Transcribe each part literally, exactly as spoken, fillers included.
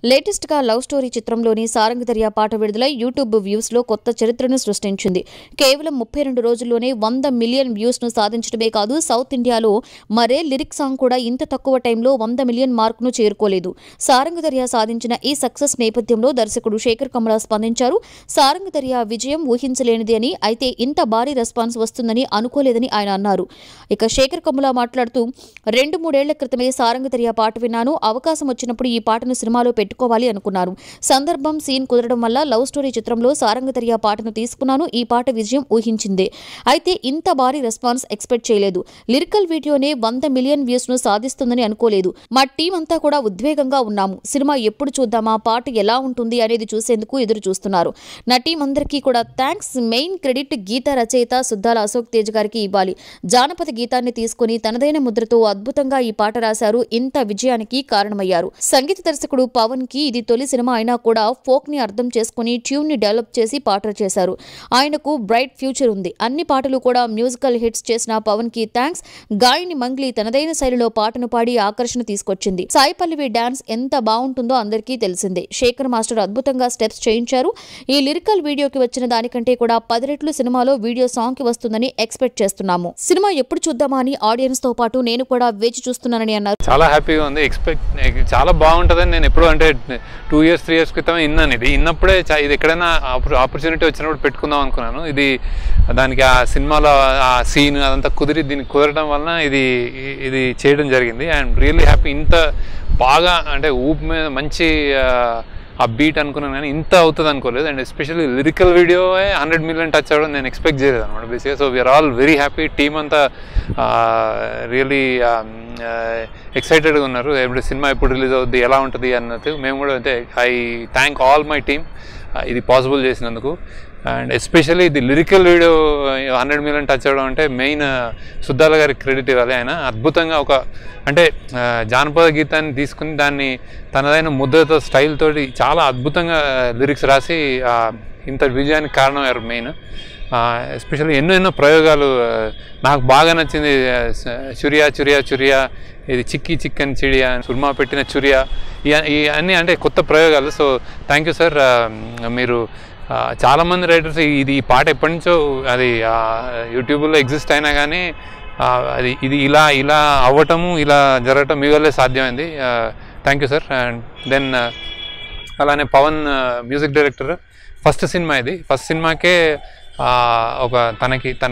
Latest గా love story చిత్రంలోని సారంగ దరియా పాట విడుదలై యూట్యూబ్ వ్యూస్ లో కొత్త చరిత్రను సృష్టించింది. కేవలం ముప్పై రెండు రోజుల్లోనే వంద మిలియన్ వ్యూస్ ను సాధించడమే కాదు, సౌత్ ఇండియాలో మరే లిరిక్ సాంగ్ కూడా ఇంత తక్కువ టైంలో వంద మిలియన్ మార్క్ ను చేరుకోలేదు. సారంగ దరియా సాధించిన ఈ సక్సెస్ నేపథ్యంలో దర్శకుడు శేఖర్ కమ్ముల స్పందించారు. సారంగ దరియా విజయం ఊహించలేనిది అని, అయితే ఇంత భారీ రెస్పాన్స్ వస్తుందని అనుకోలేదని ఆయన అన్నారు. ఇక శేఖర్ కమ్ముల మాట్లాడుతూ, రెండు మూడేళ్ల క్రితమే సారంగ దరియా పాట విన్నాను. అవకాశం వచ్చినప్పుడు ఈ పాటను సినిమాలో పెట్టుకోవాలి అనుకున్నారు. సందర్భం సీన్ కుదరడం వల్ల లవ్ స్టోరీ చిత్రంలో సారంగ దరియా పాటను తీసుకున్నాను. ఈ పాట విజయం ఊహించిందే, అయితే ఇంత భారీ రెస్పాన్స్ ఎక్స్పెక్ట్ చేయలేదు. లిరికల్ వీడియోనే వంద మిలియన్ వ్యూస్ ను సాధిస్తుందని అనుకోలేదు. మా టీం అంతా కూడా ఉద్వేగంగా ఉన్నాము. సినిమా ఎప్పుడు చూద్దామా, పాట ఎలా ఉంటుంది అనేది చూసేందుకు ఎదురు చూస్తున్నారు. నా టీం అందరికీ కూడా థ్యాంక్స్. మెయిన్ క్రెడిట్ గీత రచయిత సుద్దాల అశోక్ తేజ్ గారికి ఇవ్వాలి. జానపద గీతాన్ని తీసుకుని తనదైన ముద్రతో అద్భుతంగా ఈ పాట రాశారు. ఇంత విజయానికి కారణమయ్యారు. సంగీత దర్శకుడు పవన్ కి ఇది తొలి సినిమా అయినా కూడా ఫోక్ ని అర్థం చేసుకుని ట్యూన్ ని డెవలప్ చేసి పాటలు చేశారు. ఆయనకు బ్రైట్ ఫ్యూచర్ ఉంది. అన్ని పాటలు కూడా మ్యూజికల్ హిట్స్ చేసిన పవన్ కి థ్యాంక్స్. గాయని మంగ్లీ తనదైన శైలిలో పాటను పాడి ఆకర్షణ తీసుకొచ్చింది. సాయి పల్లవి డాన్స్ ఎంత బాగుంటుందో అందరికీ తెలిసిందే. శేఖర్ మాస్టర్ అద్భుతంగా స్టెప్స్ చేయించారు. ఈ లిరికల్ వీడియోకి వచ్చిన దానికంటే కూడా పది రెట్లు సినిమాలో వీడియో సాంగ్ కి వస్తుందని ఎక్స్పెక్ట్ చేస్తున్నాము. సినిమా ఎప్పుడు చూద్దామా అని ఆడియన్స్ తో పాటు నేను కూడా వేచి చూస్తున్నానని అన్నారు. చాలా హ్యాపీగా ఉంది. ఎక్స్పెక్ట్ చాలా బాగుంటుందని నేను ఎప్పుడు అంటే టూ ఇయర్స్ త్రీ ఇయర్స్ క్రితం విన్నాను. ఇది విన్నప్పుడే ఇది ఎక్కడైనా ఆపర్చునిటీ వచ్చినప్పుడు పెట్టుకుందాం అనుకున్నాను. ఇది దానికి ఆ సినిమాలో ఆ సీన్ అదంతా కుదిరి దీనికి కుదరడం వలన ఇది ఇది చేయడం జరిగింది. And really happy. ఇంత బాగా అంటే ఊపు మీద మంచి ఆ బీట్ అనుకున్నాను, కానీ ఇంత అవుతుంది అనుకోలేదు. And especially lyrical video hundred million touch అవ్వడం నేను ఎక్స్పెక్ట్ చేయలేదు అనమాట బేసిక్గా. So we are all very happy. Team అంతా రియల్లీ ఎక్సైటెడ్గా ఉన్నారు. ఎప్పుడు సినిమా ఎప్పుడు రిలీజ్ అవుద్ది, ఎలా ఉంటుంది అన్నది. మేము కూడా అంటే I thank all my team ఇది పాసిబుల్ చేసినందుకు. అండ్ ఎస్పెషల్లీ ఇది lyrical video hundred million touch అవ్వడం అంటే మెయిన్ సుద్దాల గారికి క్రెడిట్ ఇవ్వాలి. ఆయన అద్భుతంగా ఒక అంటే జానపద గీతాన్ని తీసుకుని దాన్ని తనదైన ముద్రతో స్టైల్ తోటి చాలా అద్భుతంగా లిరిక్స్ రాసి ఇంత విజయానికి కారణమయ్యారు. మెయిన్ ఎస్పెషల్లీ ఎన్నో ఎన్నో ప్రయోగాలు నాకు బాగా నచ్చింది. చురియా చురియా చురియా, ఇది చిక్కి చిక్కని చిడియా, సుర్మా పెట్టిన చురియా, ఇవన్నీ అంటే కొత్త ప్రయోగాలు. So thank you sir. మీరు చాలామంది రైటర్స్ ఇది ఈ పాట ఎప్పటి నుంచో అది యూట్యూబ్లో ఎగ్జిస్ట్ అయినా కానీ అది ఇది ఇలా ఇలా అవ్వటము ఇలా జరగటం మీ వల్లే సాధ్యమైంది. Thank you sir. And then అలానే Pavan music director. First cinema ఇది. ఫస్ట్ సినిమాకే ఒక తనకి తన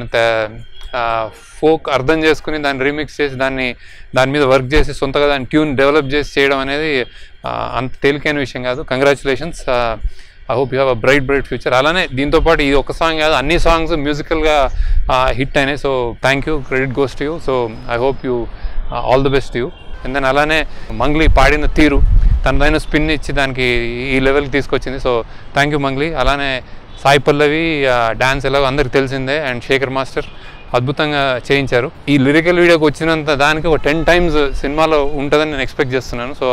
ఫోక్ అర్థం చేసుకుని దాన్ని రీమిక్స్ చేసి దాన్ని దాని మీద వర్క్ చేసి సొంతగా దాన్ని ట్యూన్ డెవలప్ చేసి చేయడం అనేది అంత తేలికైన విషయం కాదు. Congratulations. I hope you have a bright bright future. అలానే దీంతోపాటు ఇది ఒక సాంగ్ కాదు, అన్ని సాంగ్స్ మ్యూజికల్గా హిట్ అయినాయి. So thank you, credit goes to you. So I hope you all the best you. And then అలానే మంగ్లీ పాడిన తీరు తనదైన స్పిన్ ఇచ్చి దానికి ఈ లెవెల్కి తీసుకొచ్చింది. So thank you Mangli. అలానే సాయి పల్లవి డాన్స్ ఎలాగో అందరికి తెలిసిందే. అండ్ శేఖర్ మాస్టర్ అద్భుతంగా చేయించారు. ఈ లిరికల్ వీడియోకి వచ్చినంత దానికి ఒక టెన్ టైమ్స్ సినిమాలో ఉంటుందని నేను ఎక్స్పెక్ట్ చేస్తున్నాను. So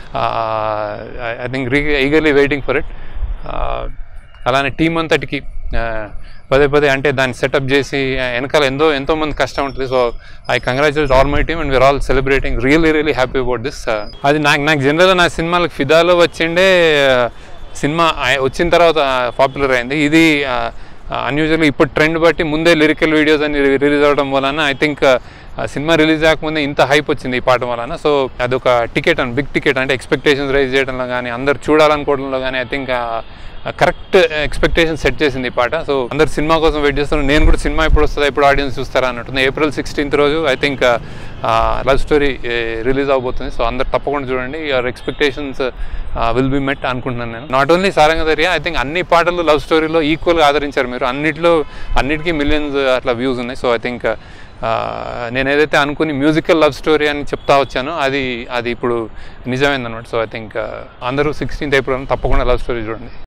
I think eagerly waiting for it. అలానే టీం అంతటికి పదే పదే అంటే దాన్ని సెటప్ చేసి వెనకాల ఎంతో ఎంతోమంది కష్టం ఉంటుంది. So I congratulate all my team and we are all celebrating really really happy about this. అది నాకు నాకు జనరల్గా నా సినిమాలకు ఫిదాలో వచ్చిండే సినిమా వచ్చిన తర్వాత పాపులర్ అయింది. ఇది అన్యూజువల్గా ఇప్పుడు ట్రెండ్ బట్టి ముందే లిరికల్ వీడియోస్ అని రిలీజ్ అవ్వడం వలన ఐ థింక్ సినిమా రిలీజ్ కాకముందే ఇంత హైప్ వచ్చింది ఈ పాట వలన. సో అదొక టికెట్ అని బిగ్ టికెట్ అంటే ఎక్స్పెక్టేషన్స్ రైజ్ చేయడంలో కానీ అందరు చూడాలనుకోవడంలో కానీ I think correct expectation set చేసింది ఈ పాట. సో అందరు సినిమా కోసం వెయిట్ చేస్తున్నారు. నేను కూడా సినిమా ఎప్పుడు వస్తుందా, ఎప్పుడు ఆడియన్స్ చూస్తారా అన్నట్టుంది. ఏప్రిల్ సిక్స్టీన్త్ రోజు I think love story release అవబోతుంది. సో అందరు తప్పకుండా చూడండి. Your expectations will be met అనుకుంటున్నాను నేను. Not only Saranga Dariya, I think అన్ని పాటలు లవ్ స్టోరీలో ఈక్వల్గా ఆదరించారు మీరు. అన్నిట్లో అన్నిటికీ మిలియన్స్ అట్లా వ్యూస్ ఉన్నాయి. సో ఐ థింక్ నేను ఏదైతే అనుకుని మ్యూజికల్ లవ్ స్టోరీ అని చెప్తా వచ్చానో అది అది ఇప్పుడు నిజమైందనమాట. సో ఐ థింక్ అందరూ సిక్స్టీన్త్ ఏప్రిల్ తప్పకుండా లవ్ స్టోరీ చూడండి.